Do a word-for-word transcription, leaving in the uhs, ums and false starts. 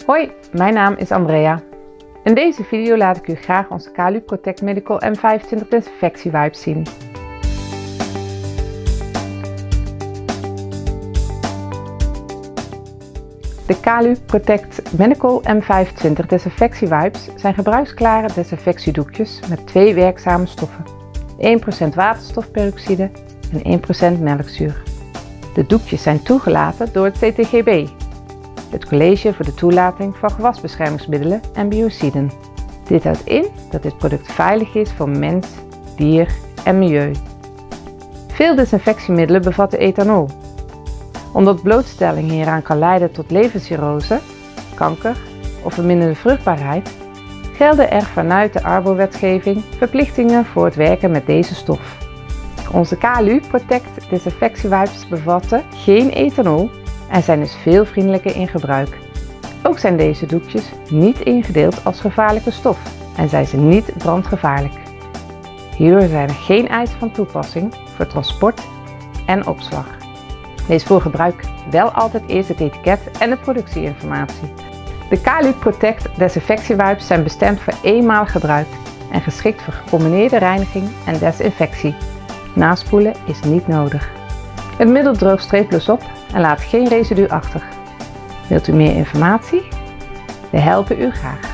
Hoi, mijn naam is Andrea. In deze video laat ik u graag onze Kalu Protect Medical M vijfentwintig Desinfectie Wipes zien. De Kalu Protect Medical M vijfentwintig Desinfectie Wipes zijn gebruiksklare desinfectiedoekjes met twee werkzame stoffen, één procent waterstofperoxide en één procent melkzuur. De doekjes zijn toegelaten door het C T G B, het College voor de Toelating van Gewasbeschermingsmiddelen en Biociden. Dit houdt in dat dit product veilig is voor mens, dier en milieu. Veel desinfectiemiddelen bevatten ethanol. Omdat blootstelling hieraan kan leiden tot levercirrose, kanker of verminderde vruchtbaarheid, gelden er vanuit de Arbo-wetgeving verplichtingen voor het werken met deze stof. Onze Kalu Protect Desinfectiewipes bevatten geen ethanol en zijn dus veel vriendelijker in gebruik. Ook zijn deze doekjes niet ingedeeld als gevaarlijke stof en zijn ze niet brandgevaarlijk. Hierdoor zijn er geen eisen van toepassing voor transport en opslag. Lees voor gebruik wel altijd eerst het etiket en de productieinformatie. De Kalu Protect Desinfectiewipes zijn bestemd voor eenmalig gebruik en geschikt voor gecombineerde reiniging en desinfectie. Naspoelen is niet nodig. Het middel droogt streeploos op en laat geen residu achter. Wilt u meer informatie? We helpen u graag.